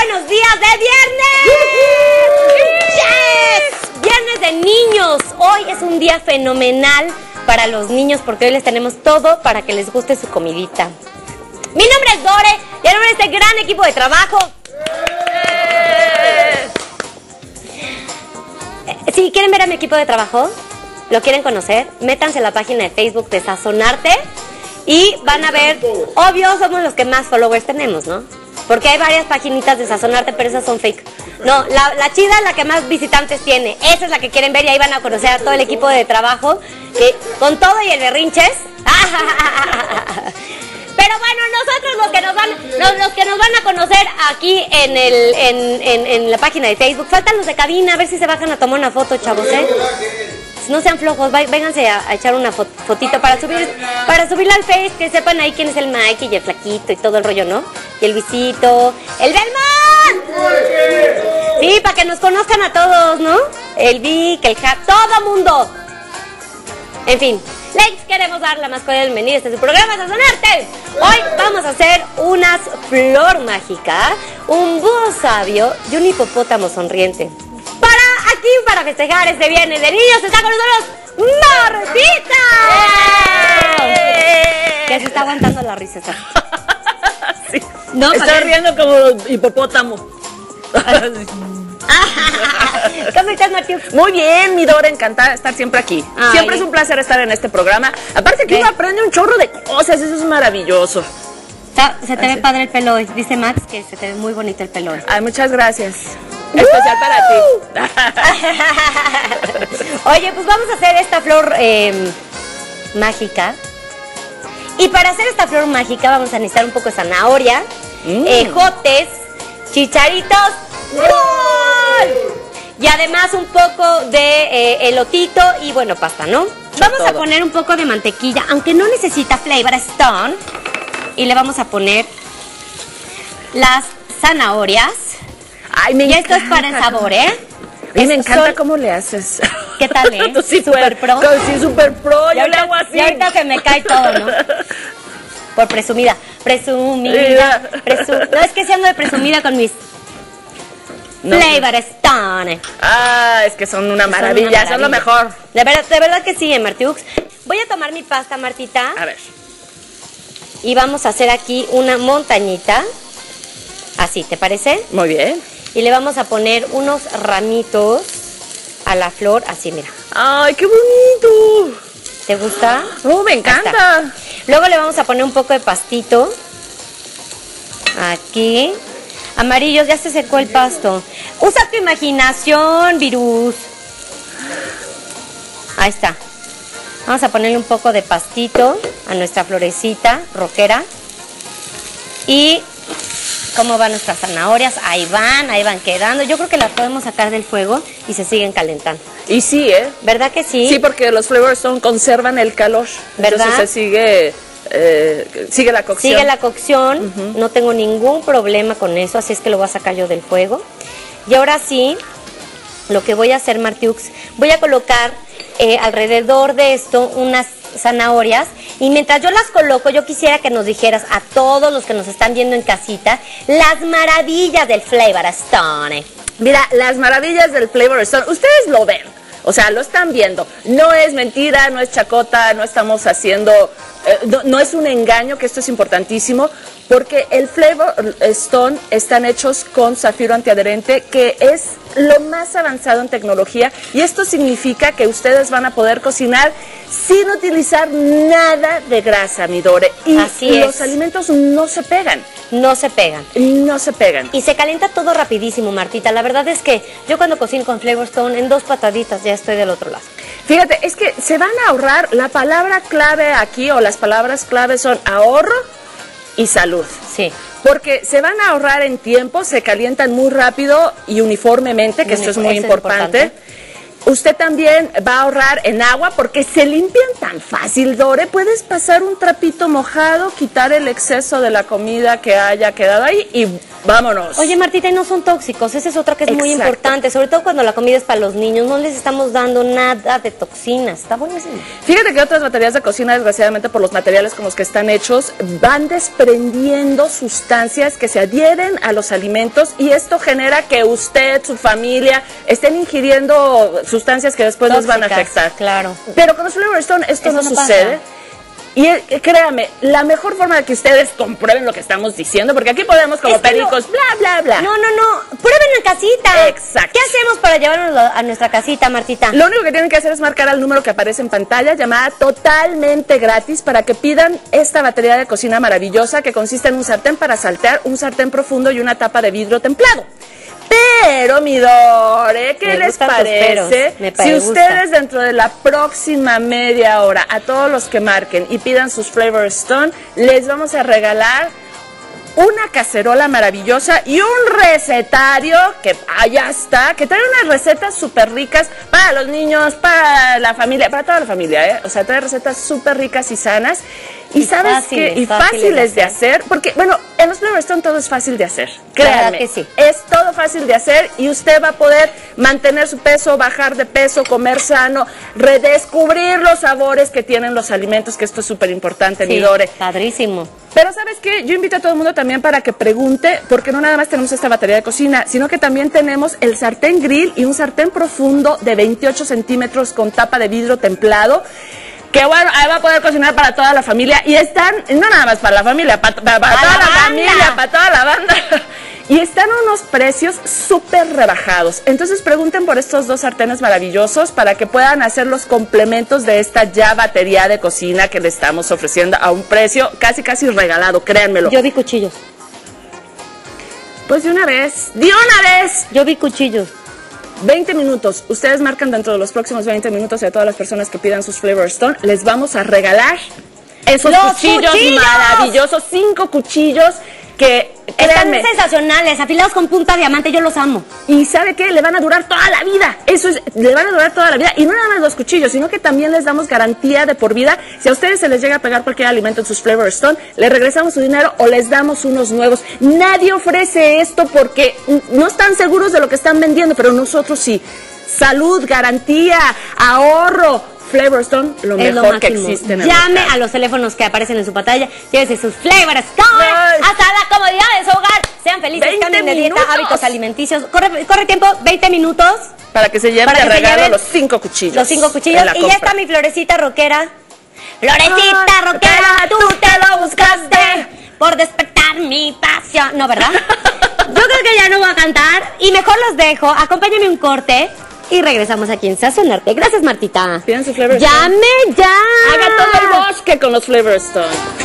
buenos días de viernes. ¡Yes! Viernes de niños. Hoy es un día fenomenal para los niños porque hoy les tenemos todo para que les guste su comidita. Mi nombre es Dore y a nombre de este gran equipo de trabajo. Si quieren ver a mi equipo de trabajo, lo quieren conocer, métanse a la página de Facebook de Sazonarte y van a ver, obvio, somos los que más followers tenemos, ¿no? Porque hay varias paginitas de Sazonarte, pero esas son fake. No, la chida es la que más visitantes tiene. Esa es la que quieren ver y ahí van a conocer a todo el equipo de trabajo que con todo y el berrinches. Pero bueno, nosotros los que nos van a conocer aquí en la página de Facebook, faltan los de cabina, a ver si se bajan a tomar una foto, chavos, ¿eh? No sean flojos, vénganse a echar una fotito para subirla al Face, que sepan ahí quién es el Mike y el Flaquito y todo el rollo, ¿no? Y el Luisito, el Belmont. Sí, para que nos conozcan a todos, ¿no? El Vic, el Hat, todo mundo. En fin, les queremos dar la más cordial bienvenida a este su programa Sazonarte. Hoy vamos a hacer una flor mágica, un búho sabio y un hipopótamo sonriente. Para festejar este viernes de niños está con nosotros Martita. Que se está aguantando la risa. Sí. No, está riendo como hipopótamo. ¿Cómo estás, Martín? Muy bien, mi Dora, encantada de estar siempre aquí. Siempre es un placer estar en este programa. Aparte que uno aprende un chorro de cosas, eso es maravilloso. Se te ve padre el pelo hoy. Dice Max que se te ve muy bonito el pelo hoy. Ay, muchas gracias. Especial para ti. Oye, pues vamos a hacer esta flor mágica. Y para hacer esta flor mágica vamos a necesitar un poco de zanahoria, ejotes, chicharitos, ¡gol! Y además un poco de elotito y bueno, pasta, ¿no? Vamos a poner un poco de mantequilla, aunque no necesita Flavor Stone. Y le vamos a poner las zanahorias. Ay, me encanta. Y esto es para el sabor, ¿eh? A mí me encanta cómo le haces. ¿Qué tal, eh? Sí, super pro. Sí, super pro. Yo le hago así. Y ahorita se me cae todo, ¿no? Por presumida. Presumida. No, es que si ando de presumida con mis Flavor Stone. Ah, es que son una maravilla, son lo mejor. De verdad que sí, Martiux. Voy a tomar mi pasta, Martita. A ver. Y vamos a hacer aquí una montañita. Así, ¿te parece? Muy bien. Y le vamos a poner unos ramitos a la flor, así, mira. ¡Ay, qué bonito! ¿Te gusta? ¡Oh, me encanta! Luego le vamos a poner un poco de pastito. Aquí. Amarillos, ya se secó el pasto. Usa tu imaginación, virus. Ahí está. Vamos a ponerle un poco de pastito a nuestra florecita roquera. Y cómo van nuestras zanahorias, ahí van quedando. Yo creo que las podemos sacar del fuego y se siguen calentando. Y sí, ¿eh? ¿Verdad que sí? Sí, porque los Flavor Stone conservan el calor. ¿Verdad? Entonces sigue la cocción. Sigue la cocción, no tengo ningún problema con eso, así es que lo voy a sacar yo del fuego. Y ahora sí, lo que voy a hacer, Martiux, voy a colocar alrededor de esto unas zanahorias y mientras yo las coloco yo quisiera que nos dijeras a todos los que nos están viendo en casita las maravillas del Flavor Stone. Mira, las maravillas del Flavor Stone, ustedes lo ven, o sea, lo están viendo, no es mentira, no es chacota, no estamos haciendo, no es un engaño, que esto es importantísimo, porque el Flavor Stone están hechos con zafiro antiadherente, que es lo más avanzado en tecnología, y esto significa que ustedes van a poder cocinar sin utilizar nada de grasa, mi Dore. Y los alimentos no se pegan. No se pegan. No se pegan. Y se calienta todo rapidísimo, Martita. La verdad es que yo cuando cocino con Flavor Stone, en 2 pataditas ya estoy del otro lado. Fíjate, es que se van a ahorrar, la palabra clave aquí, o las palabras clave son ahorro y salud. Sí. Porque se van a ahorrar en tiempo, se calientan muy rápido y uniformemente, que esto es muy importante. Usted también va a ahorrar en agua porque se limpian tan fácil, Dore. Puedes pasar un trapito mojado, quitar el exceso de la comida que haya quedado ahí y vámonos. Oye, Martita, y no son tóxicos. Esa es otra que es muy Exacto. importante, sobre todo cuando la comida es para los niños. No les estamos dando nada de toxinas. Está buenísimo. Fíjate que otras baterías de cocina, desgraciadamente por los materiales con los que están hechos, van desprendiendo sustancias que se adhieren a los alimentos y esto genera que usted, su familia, estén ingiriendo sustancias que después nos van a afectar. Claro. Pero con los Flavor Stone esto Eso no no sucede. pasa. Y créame, la mejor forma de que ustedes comprueben lo que estamos diciendo, porque aquí podemos como Es que pericos, bla, bla, bla. No. Prueben en casita. Exacto. ¿Qué hacemos para llevarnos a nuestra casita, Martita? Lo único que tienen que hacer es marcar al número que aparece en pantalla, llamada totalmente gratis, para que pidan esta batería de cocina maravillosa que consiste en un sartén para saltear, un sartén profundo y una tapa de vidrio templado. Pero, mi Dore, ¿qué Me les gustan tus parece peros, me si gusta. ustedes dentro de la próxima media hora, a todos los que marquen y pidan sus Flavor Stone, les vamos a regalar una cacerola maravillosa y un recetario que ya está, que trae unas recetas súper ricas para los niños, para la familia, para toda la familia, ¿eh? O sea, trae recetas súper ricas y sanas. Y sabes fáciles, qué, y fáciles fáciles de hacer, porque, bueno, en los Flavor Stone todo es fácil de hacer. La verdad Créanme, que sí. es todo fácil de hacer y usted va a poder mantener su peso, bajar de peso, comer sano, redescubrir los sabores que tienen los alimentos, que esto es súper importante, mi Dore. Padrísimo. Pero ¿sabes qué? Yo invito a todo el mundo también para que pregunte, porque no nada más tenemos esta batería de cocina, sino que también tenemos el sartén grill y un sartén profundo de 28 centímetros con tapa de vidrio templado, que bueno, ahí va a poder cocinar para toda la familia y están, no nada más para la familia, para toda la familia, para toda la banda. Y están a unos precios súper rebajados. Entonces pregunten por estos dos sartenes maravillosos para que puedan hacer los complementos de esta ya batería de cocina que le estamos ofreciendo a un precio casi regalado, créanmelo. Yo vi cuchillos. Pues de una vez. Yo vi cuchillos. 20 minutos. Ustedes marcan dentro de los próximos 20 minutos y a todas las personas que pidan sus Flavor Stone les vamos a regalar esos ¡Los cuchillos cuchillos! maravillosos, 5 cuchillos que, Están créanme, sensacionales, afilados con punta diamante, yo los amo. y ¿sabe qué? Le van a durar toda la vida. Eso es, le van a durar toda la vida. Y no nada más los cuchillos, sino que también les damos garantía de por vida. Si a ustedes se les llega a pegar cualquier alimento en sus Flavor Stone, les regresamos su dinero o les damos unos nuevos. Nadie ofrece esto porque no están seguros de lo que están vendiendo, pero nosotros sí. Salud, garantía, ahorro. Flavor Stone, lo Es mejor lo que máximo. existe en el Llame mercado. a los teléfonos que aparecen en su pantalla, llévese sus Flavor Stone Ay. hasta la comodidad de su hogar. Sean felices, 20 cambien de dieta, minutos. hábitos alimenticios. Corre tiempo, 20 minutos. Para que se lleven Para de que se regalo lleven los 5 cuchillos. Los 5 cuchillos. en la Y ya compra. está mi florecita rockera. Florecita Ay, rockera, tú te lo buscaste por despertar mi pasión. No, ¿verdad? Yo creo que ya no voy a cantar y mejor los dejo. Acompáñame un corte y regresamos aquí en Sazonarte. Gracias, Martita. Pidan su Flavor Stone. ¡Llame ya! Haga todo el bosque con los Flavor Stone.